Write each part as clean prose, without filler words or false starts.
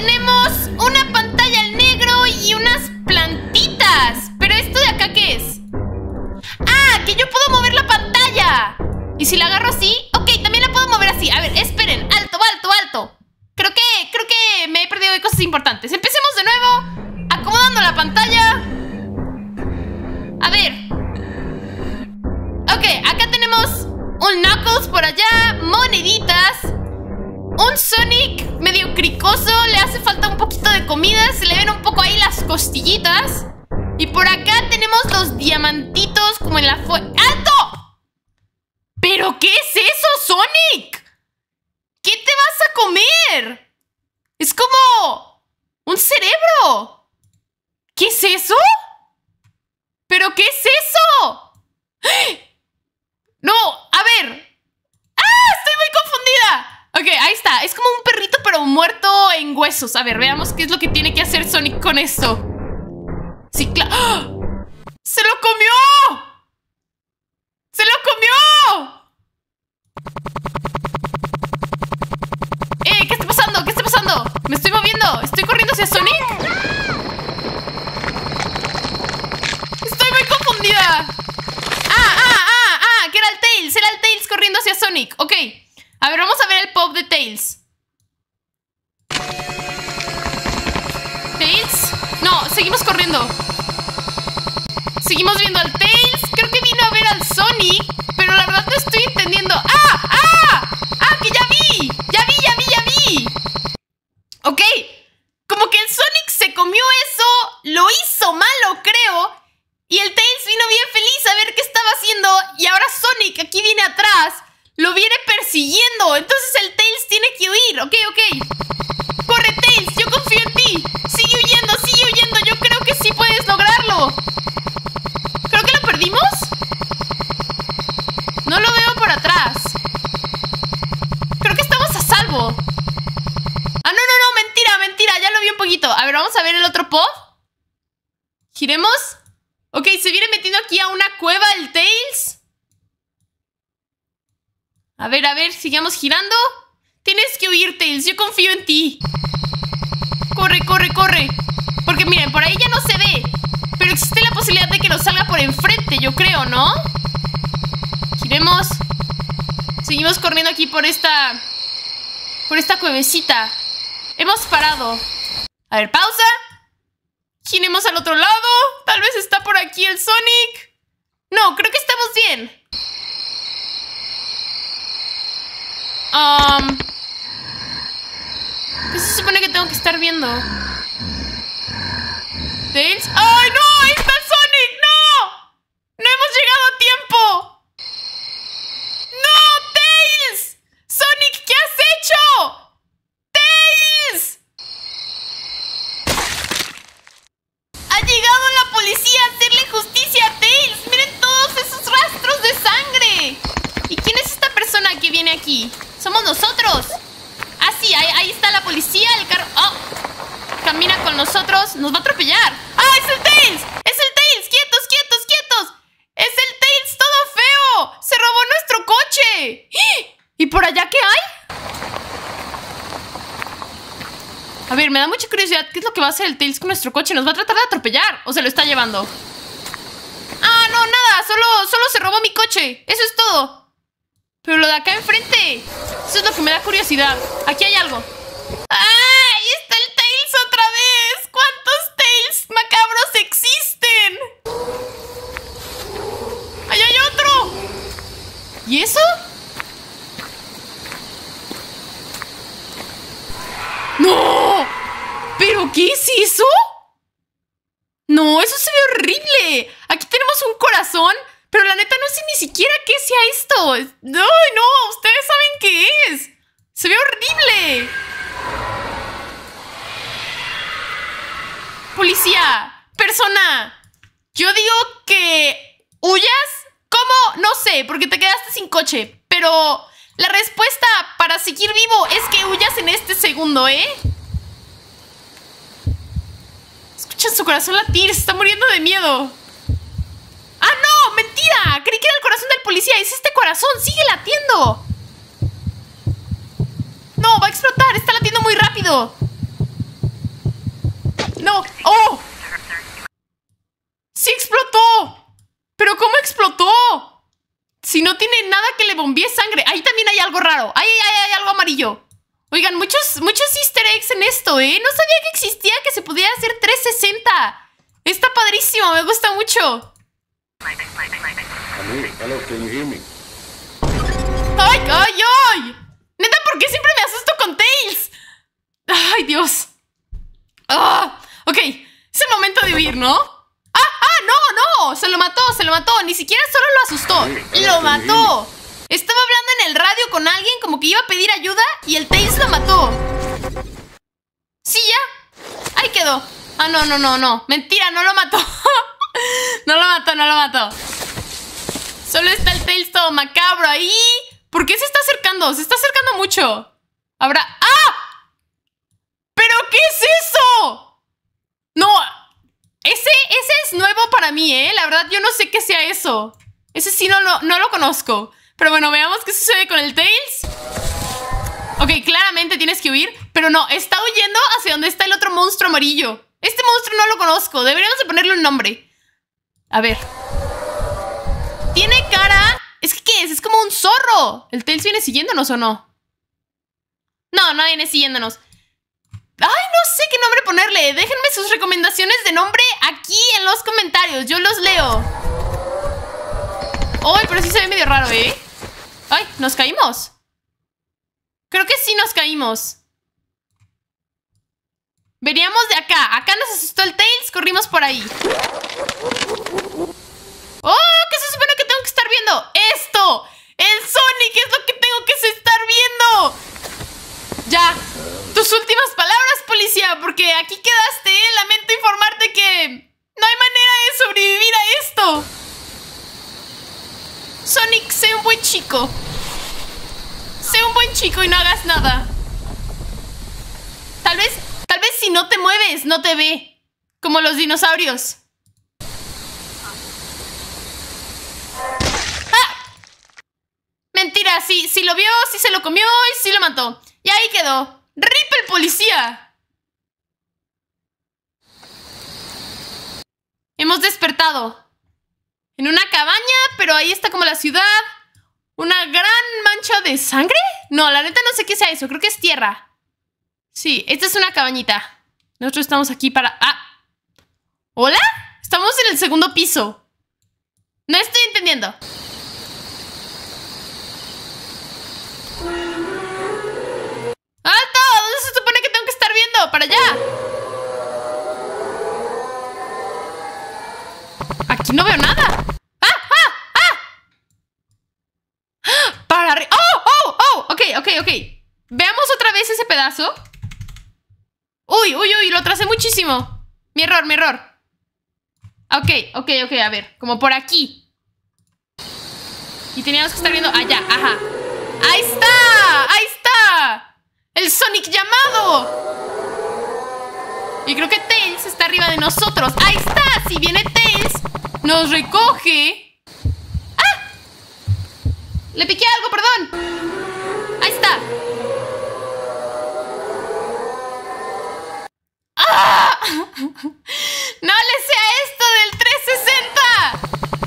tenemos una pantalla al negro y unas plantitas. ¿Pero esto de acá qué es? ¡Ah! ¡Que yo puedo mover la pantalla! ¿Y si la agarro así? Ok, también la puedo mover así. A ver, esperen. Alto, alto, alto. Creo que me he perdido de cosas importantes. Empecemos de nuevo. Acomodando la pantalla. A ver. Ok, acá tenemos un Knuckles por allá. Moneditas. Un Sonic medio cricoso. Le hace falta un poquito de comida. Se le ven un poco ahí las costillitas. Y por acá tenemos los diamantitos como en la ¡alto! ¿Pero qué es eso, Sonic? ¿Qué te vas a comer? Es como un cerebro. ¿Qué es eso? ¿Pero qué es eso? No, a ver. ¡Ah! Estoy muy confundida. Ok, ahí está. Es como un perrito pero muerto en huesos. A ver, veamos qué es lo que tiene que hacer Sonic con esto. Sí, claro. ¡Ah! ¡Se lo comió! ¡Se lo comió! ¿Qué está pasando? ¿Qué está pasando? ¿Me estoy moviendo? ¿Estoy corriendo hacia Sonic? Estoy muy confundida. Que era el Tails. Era el Tails corriendo hacia Sonic. Ok. A ver, vamos a ver el pop de Tails. ¿Tails? No, seguimos corriendo. Seguimos viendo al Tails. Creo que vino a ver al Sonic, pero la verdad no estoy entendiendo. Que ya vi. Ya vi. Ok. Como que el Sonic se comió eso. Lo hizo malo, creo. Y el Tails vino bien feliz a ver qué estaba haciendo. Y ahora Sonic aquí viene atrás. Lo viene persiguiendo. Entonces el Tails tiene que huir. Ok. Corre, Tails, yo confío en ti. Sigue huyendo. Yo creo que sí puedes lograrlo. Creo que lo perdimos. No lo veo por atrás. Creo que estamos a salvo. No, mentira. Ya lo vi un poquito. A ver, vamos a ver el otro pod. Giremos. Ok, se viene metiendo aquí a una cueva el Tails. A ver, sigamos girando. Tienes que huir, Tails, yo confío en ti. Corre. Porque miren, por ahí ya no se ve. Pero existe la posibilidad de que nos salga por enfrente, yo creo, ¿no? Giremos. Seguimos corriendo aquí por esta cuevecita. Hemos parado. A ver, pausa. Giremos al otro lado. Tal vez está por aquí el Sonic. No, creo que estamos bien. ¿Qué se supone que tengo que estar viendo? ¿Tails? ¡Ay, no! ¡Ahí está el Sonic! ¡No! ¡No hemos llegado a tiempo! ¡No, Tails! ¡Sonic, qué has hecho! ¡Tails! ¡Ha llegado la policía a hacerle justicia a Tails! ¡Miren todos esos rastros de sangre! ¿Y quién es esta persona que viene aquí? ¡Somos nosotros! Ah, sí, ahí está la policía, el carro... ¡Oh! Camina con nosotros, nos va a atropellar. ¡Ah, es el Tails! ¡Es el Tails! ¡Quietos! ¡Es el Tails todo feo! ¡Se robó nuestro coche! ¿Y por allá qué hay? A ver, me da mucha curiosidad. ¿Qué es lo que va a hacer el Tails con nuestro coche? ¿Nos va a tratar de atropellar o se lo está llevando? Ah, no, nada, solo se robó mi coche. Eso es todo. Pero lo de acá enfrente, eso es lo que me da curiosidad. Aquí hay algo. ¡Ah! ¡Ahí está el Tails otra vez! ¿Cuántos Tails macabros existen? ¡Ahí hay otro! ¿Y eso? ¡No! ¿Pero qué es eso? No, eso se ve horrible. Aquí tenemos un corazón, pero la neta no sé ni siquiera qué sea esto. No, ustedes saben qué es. Se ve horrible. Policía, persona, yo digo que huyas. ¿Cómo? No sé, porque te quedaste sin coche. Pero la respuesta para seguir vivo es que huyas en este segundo, ¿eh? Escucha su corazón latir, se está muriendo de miedo. ¡Ah, no! ¡Mentira! Creí que era el corazón del policía. Es este corazón, sigue latiendo. No, va a explotar, está latiendo muy rápido. No. ¡Oh! ¡Sí explotó! ¿Pero cómo explotó? Si no tiene nada que le bombee sangre. Ahí también hay algo raro. Ahí hay algo amarillo. Oigan, muchos easter eggs en esto, ¿eh? No sabía que existía, que se pudiera hacer 360. Está padrísimo, me gusta mucho. ¡Ay, ay, ay! Neta, ¿por qué siempre me asusto con Tails? ¡Ay, Dios! ¡Ah! Ok, es el momento de huir, ¿no? ¡No! Se lo mató. Ni siquiera solo lo asustó. ¡Lo mató! Estaba hablando en el radio con alguien como que iba a pedir ayuda y el Tails lo mató. Sí, ya. Ahí quedó. Ah, no. Mentira, no lo mató. No lo mató. Solo está el Tails todo macabro ahí. ¿Por qué se está acercando? Se está acercando mucho. Habrá... ¡Ah! ¿Pero qué es eso? No. Ese es nuevo para mí, ¿eh? La verdad, yo no sé qué sea eso. Ese sí no lo conozco. Pero bueno, veamos qué sucede con el Tails. Ok, claramente tienes que huir. Pero no, está huyendo hacia donde está el otro monstruo amarillo. Este monstruo no lo conozco. Deberíamos de ponerle un nombre. A ver. Tiene cara... Es que, ¿qué es? Es como un zorro. ¿El Tails viene siguiéndonos o no? No viene siguiéndonos. Ay, no sé qué nombre ponerle. Déjenme sus recomendaciones de nombre aquí en los comentarios. Yo los leo. Ay, pero sí se ve medio raro, ¿eh? Ay, ¿nos caímos? Creo que sí nos caímos. Veníamos de acá. Acá nos asustó el Tails, corrimos por ahí. ¡Oh! ¿Qué se supone que tengo que estar viendo? ¡Esto! ¡El Sonic! ¡Es lo que tengo que estar viendo! Ya. Tus últimas palabras, policía, porque aquí quedaste, ¿eh? Lamento informarte que no hay manera de sobrevivir a esto. Sonic, sé un buen chico. Sé un buen chico y no hagas nada. Tal vez si no te mueves, no te ve. Como los dinosaurios. ¡Ah! Mentira, sí lo vio, sí se lo comió y sí lo mató. Y ahí quedó. ¡Rip el policía! Hemos despertado. En una cabaña, pero ahí está como la ciudad. ¿Una gran mancha de sangre? No, la neta no sé qué sea eso. Creo que es tierra. Sí, esta es una cabañita. Nosotros estamos aquí para... ¡Ah! ¿Hola? Estamos en el segundo piso. No estoy entendiendo. ¡Alto! ¿Dónde se supone que tengo que estar viendo? ¡Para allá! Aquí no veo nada. Para arriba. ¡Oh! Ok. Veamos otra vez ese pedazo. Uy, lo tracé muchísimo. Mi error. Ok, a ver, como por aquí. Y teníamos que estar viendo allá, ajá. ¡Ahí está! ¡El Sonic llamado! Y creo que Tails está arriba de nosotros. ¡Ahí está! Si viene Tails, nos recoge. ¡Ah! Le piqué algo, perdón. Ahí está. ¡Ah! ¡No le sea esto del 360!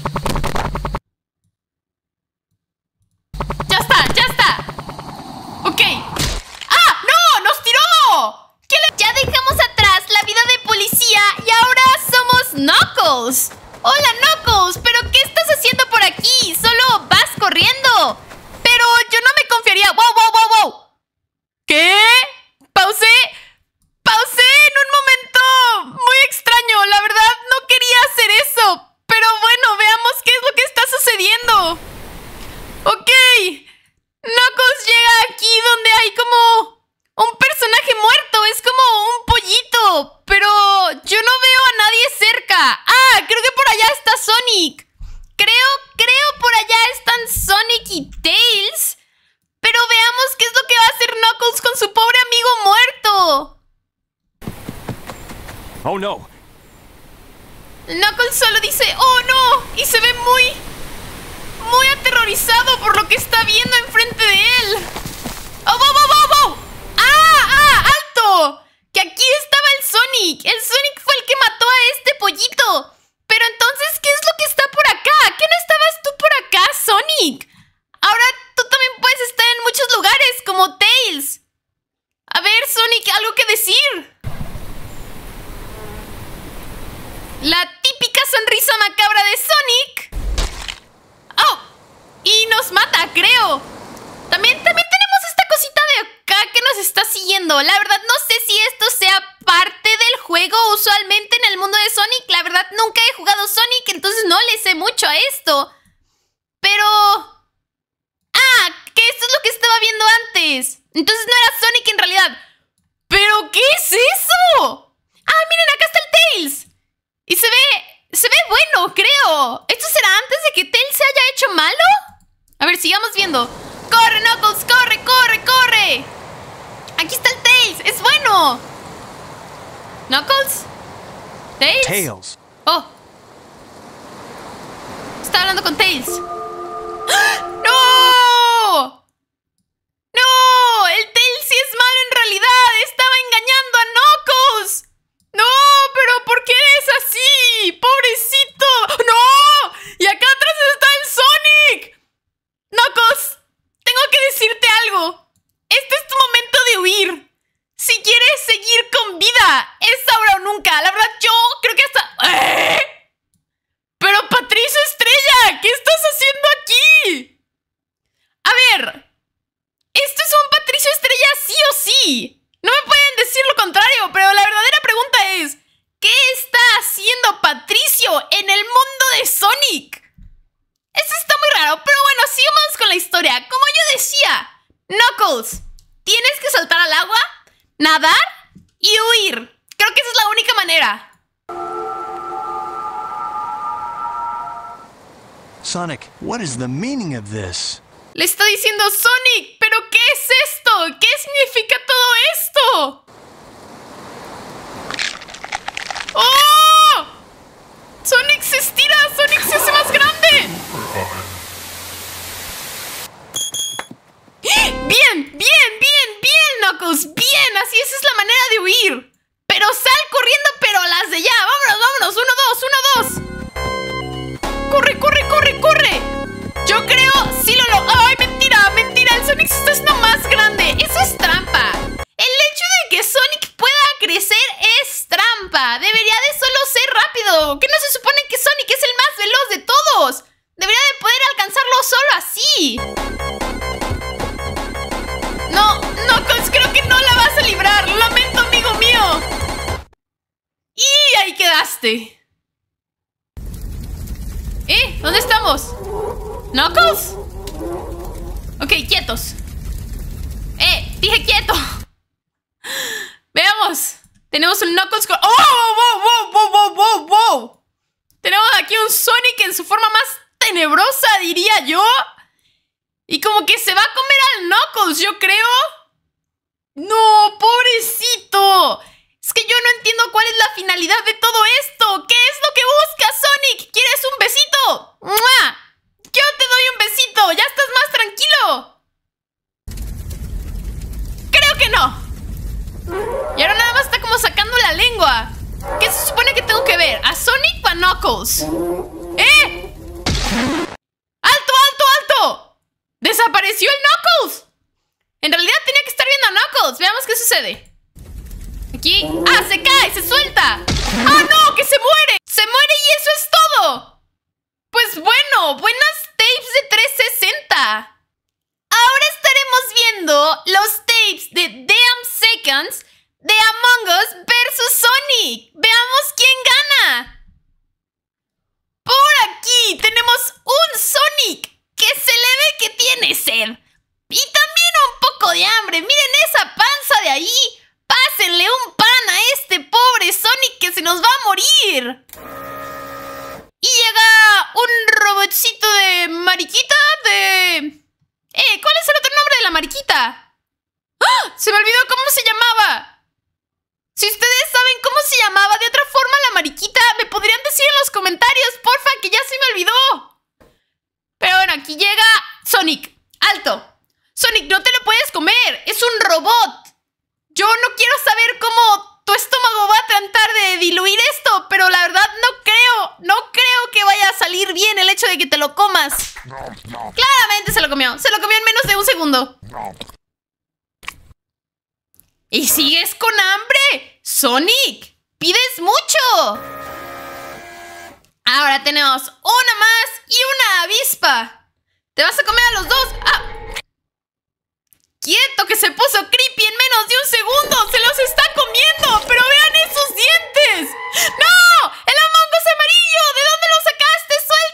Ya está. Ok. ¡Ah! ¡No! ¡Nos tiró! Ya dejamos atrás la vida de policía y ahora somos Knuckles. Hola, Knuckles, ¿pero qué estás haciendo por aquí? Solo vas corriendo. Pero yo no me confiaría. ¡Wow! ¿Qué? Pausé en un momento muy extraño. La verdad, no quería hacer eso. Pero bueno, veamos qué es lo que está sucediendo. Ok. Knuckles llega aquí donde hay como un personaje muerto. Es como un pollito. Pero yo no veo a nadie cerca. Ah, creo que por allá está Sonic. Creo por allá están Sonic y Tails. Pero veamos qué es lo que va a hacer Knuckles con su pobre amigo muerto. Oh no. Knuckles solo dice ¡oh no! Y se ve muy aterrorizado por lo que está viendo enfrente de él. ¡Oh! ¡Ah! ¡Alto! Que aquí estaba el Sonic. El Sonic le sé mucho a esto. Pero... Ah, que esto es lo que estaba viendo antes. Entonces no era Sonic en realidad. ¿Pero qué es eso? Ah, miren, acá está el Tails. Y se ve bueno, creo. ¿Esto será antes de que Tails se haya hecho malo? A ver, sigamos viendo. ¡Corre, Knuckles! ¡Corre, corre, corre! Aquí está el Tails. ¡Es bueno! ¿Knuckles? ¿Tails? Tails. Oh. Está hablando con Tails. ¡No! ¡No! El Tails sí es malo en realidad. Estaba engañando a Knuckles. ¡No! ¿Pero por qué es así? ¡Pobrecito! ¡No! ¡Y acá atrás está el Sonic! Knuckles, tengo que decirte algo. Este es tu momento de huir. Si quieres seguir con vida, es ahora o nunca. La verdad, yo creo que hasta... Pero Patricio Estrella, ¿qué estás haciendo aquí? A ver, esto es un Patricio Estrella sí o sí. No me pueden decir lo contrario, pero la verdadera pregunta es... ¿Qué está haciendo Patricio en el mundo de Sonic? Eso está muy raro, pero bueno, sigamos con la historia. Como yo decía, Knuckles, tienes que saltar al agua, nadar y huir. Creo que esa es la única manera. Sonic, what is the meaning of this? Le está diciendo Sonic, ¿pero qué es esto? ¿Qué significa todo esto? ¡Oh! Sonic se estira, Sonic se hace más grande. Bien, Knuckles, bien, así esa es la manera de huir. Pero sal corriendo, pero a las de ya. Vámonos, 1, 2, 1, 2. Corre, corre, corre, corre. Yo creo, sí lo logro. Ay, mentira, el Sonic se está haciendo más grande. Eso es trampa. El hecho de que Sonic pueda crecer es trampa. Debería de solo ser rápido. ¿Qué no se supone que Sonic es el más veloz de todos? Debería de poder alcanzarlo solo así. No, Knuckles, creo que no la vas a librar. Lo lamento, amigo mío. Y ahí quedaste. ¿Dónde estamos? ¿Knuckles? Ok, quietos. Dije quieto. Veamos. Tenemos un Knuckles con... ¡Oh! ¡Wow! Tenemos aquí un Sonic en su forma más tenebrosa, diría yo. Y como que se va a comer al Knuckles, yo creo. ¡No, pobrecito! Es que yo no entiendo cuál es la finalidad de todo esto. ¿Qué es lo que buscas, Sonic? ¿Quieres un besito? ¡Mua! Yo te doy un besito. ¿Ya estás más tranquilo? Creo que no. Y ahora nada más está como sacando la lengua. ¿Qué se supone que tengo que ver? ¿A Sonic o a Knuckles? ¡Alto! ¡Desapareció el Knuckles! En realidad tenía que estar viendo a Knuckles. Veamos qué sucede. Aquí... ¡Ah! ¡Se cae! ¡Se suelta! ¡Ah, no! ¡Que se muere! ¡Se muere y eso es todo! Pues bueno, buenas tapes de 360. Ahora estaremos viendo los tapes de Damn Seconds de Among Us versus Sonic. Veamos quién gana. Por aquí tenemos un Sonic que se le ve que tiene sed. Y también un poco de hambre. Miren esa panza de ahí. Pásenle un pan a este pobre Sonic que se nos va a morir. Y llega un robotcito de mariquita de... ¿cuál es el otro nombre de la mariquita? ¡Ah! Se me olvidó cómo se llamaba. Si ustedes saben cómo se llamaba de otra forma la mariquita, me podrían decir en los comentarios, porfa, que ya se me olvidó. Pero bueno, aquí llega Sonic. ¡Alto! Sonic, no te lo puedes comer. Es un robot. Yo no quiero saber cómo tu estómago va a tratar de diluir esto, pero la verdad no creo que vaya a salir bien el hecho de que te lo comas. Claramente se lo comió en menos de un segundo. ¿Y sigues con hambre? Sonic, pides mucho. Ahora tenemos una más y una avispa. ¿Te vas a comer a los dos? ¡Ah! ¡Quieto, que se puso creepy en menos de un segundo! ¡Se los está comiendo! ¡Pero vean esos dientes! ¡No! ¡El Among Us amarillo! ¿De dónde lo sacaste?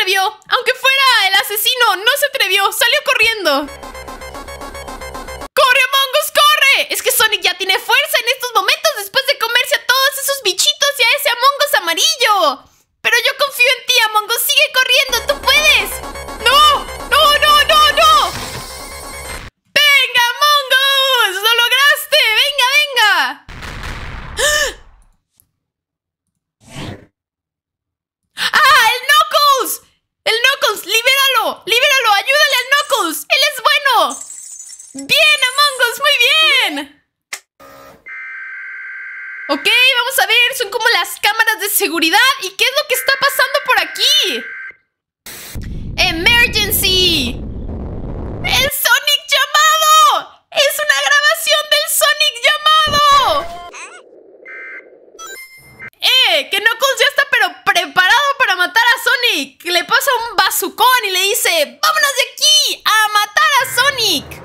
atrevió. Aunque fuera el asesino, no se atrevió. Salió corriendo. ¡Corre, Among Us, corre! Es que Sonic ya tiene fuerza en estos momentos después de comerse a todos esos bichitos y a ese Among Us amarillo. Pero yo confío en ti, Among Us. Sigue corriendo, tú puedes. ¡No! ¡No, no, no, no! ¡Venga, Among Us! ¡Lo lograste! ¡Venga, venga! ¡Ah! ¡El Knuckles! ¡El Knuckles! ¡Libéralo! ¡Libéralo! ¡Ayúdale al Knuckles! ¡Él es bueno! ¡Bien, Among Us! ¡Muy bien! Ok, vamos a ver. Son como las cámaras de seguridad. ¿Y qué es lo que está pasando por aquí? ¡Emergency! ¡El Sonic llamado! ¡Es una grabación del Sonic llamado! Que Knuckles ya está pero preparado para matar a Sonic. Le pasa un bazucón y le dice: ¡vámonos de aquí! ¡A matar a Sonic!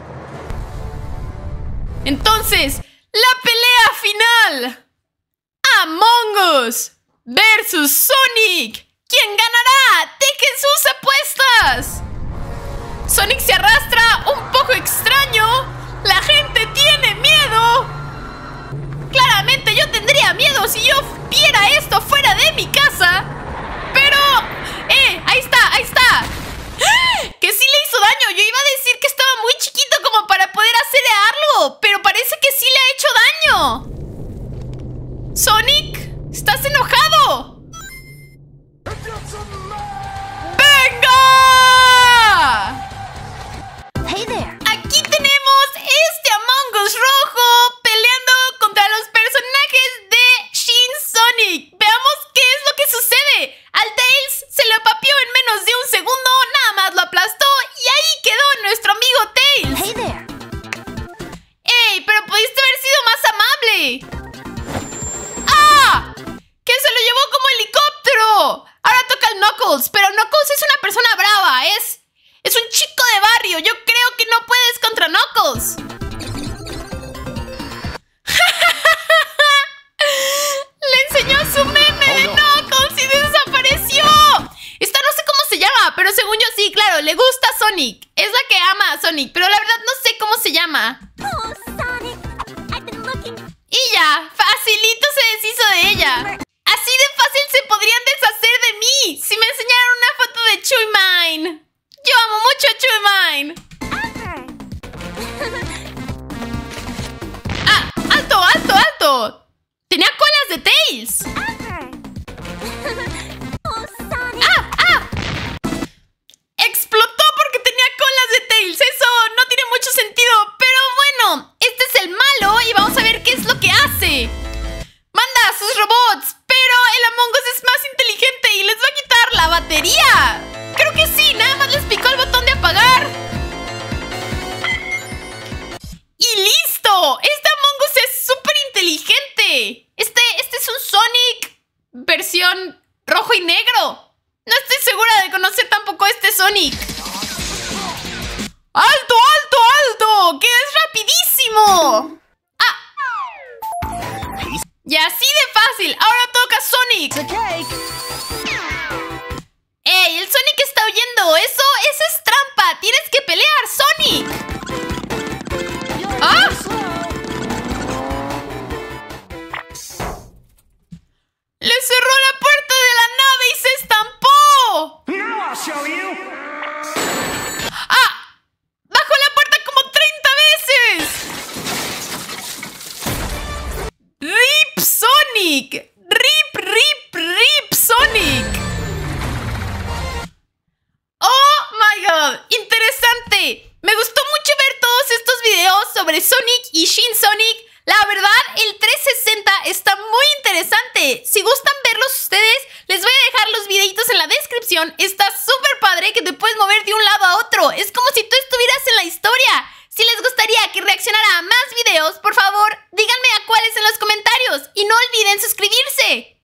Entonces, la pelea final. Among Us versus Sonic. ¿Quién ganará? ¡Dejen sus apuestas! Sonic se arrastra un poco extraño. La gente tiene miedo. Claramente yo tendría miedo si yo viera esto fuera de mi casa. Pero... ahí está, ahí está. Que sí le hizo daño. Yo iba a decir que estaba muy chiquito como para poder hacer algo, pero parece que sí le ha hecho daño. Sonic, ¿estás enojado? ¡Venga! Hey there. Aquí tenemos este Among Us rojo peleando contra los personajes de Shin Sonic. Veamos qué es lo que sucede. Al Tails se lo papió en menos de un segundo, nada más lo aplastó y ahí quedó nuestro amigo Tails. Hey there. ¡Ey! Pero pudiste haber sido más amable. ¡Ah! ¡Que se lo llevó como helicóptero! Ahora toca el Knuckles, pero Knuckles es una persona brava, es un chico de barrio. Yo creo que no puedes contra Knuckles. Le enseñó su meme de Knuckles y desapareció. Esta no sé cómo se llama, pero según yo sí, claro, le gusta Sonic. Es la que ama a Sonic, pero la verdad no sé cómo se llama. Oh, Sonic. I've been looking. Y ya, facilito se deshizo de ella. Así de fácil se podrían deshacer de mí si me enseñaran una foto de Chewy Mine. Yo amo mucho a Chewy Mine. ¡Ah! ¡Alto, alto, alto! Tenía colas de Tails. Oh, Sonic. ¡Ah! ¡Ah! Explotó porque tenía colas de Tails. Eso no tiene mucho sentido. Pero bueno, este es el malo y vamos a ver qué es lo que hace. Manda a sus robots, pero el Among Us es más inteligente y les va a quitar la batería. Creo que sí, nada más les picó el botón de apagar. ¡Y listo! Este Among Us es súper inteligente. Este es un Sonic versión rojo y negro. No estoy segura de conocer tampoco este Sonic. ¡Alto, alto, alto! ¡Que es rapidísimo! ¡Ah! Y así de fácil. Ahora toca Sonic. ¡Ey! El Sonic está huyendo. Eso es trampa. Tienes que pelear, Sonic. ¡Ah! Le cerró la puerta de la nave y se estampó. ¡Ah! ¡Bajó la puerta como 30 veces! ¡Rip Sonic! ¡Rip, rip, rip Sonic! ¡Oh, my God! ¡Interesante! Me gustó mucho ver todos estos videos sobre Sonic y Shin Sonic. La verdad, el 360 está muy interesante. Si gustan verlos ustedes, les voy a dejar los videitos en la descripción. Está súper padre que te puedes mover de un lado a otro. Es como si tú estuvieras en la historia. Si les gustaría que reaccionara a más videos, por favor, díganme a cuáles en los comentarios. Y no olviden suscribirse.